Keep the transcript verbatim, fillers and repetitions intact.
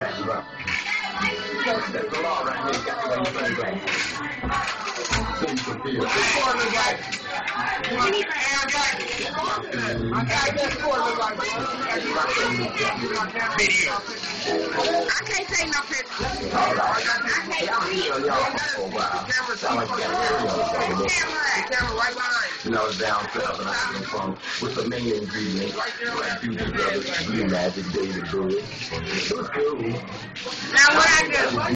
That's the law right here. Got to put it back. So you can feel it. Video. I can't take no pictures. I can't feel y'all for a while. Sound like you got a camera right behind. You know, it's down south and I come from with the main ingredient. Like Future Brothers, Blue Magic, David Bowie. It was cool. Now what I do?